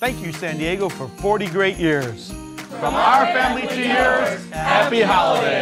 Thank you, San Diego, for 40 great years. From our family to yours, happy holidays.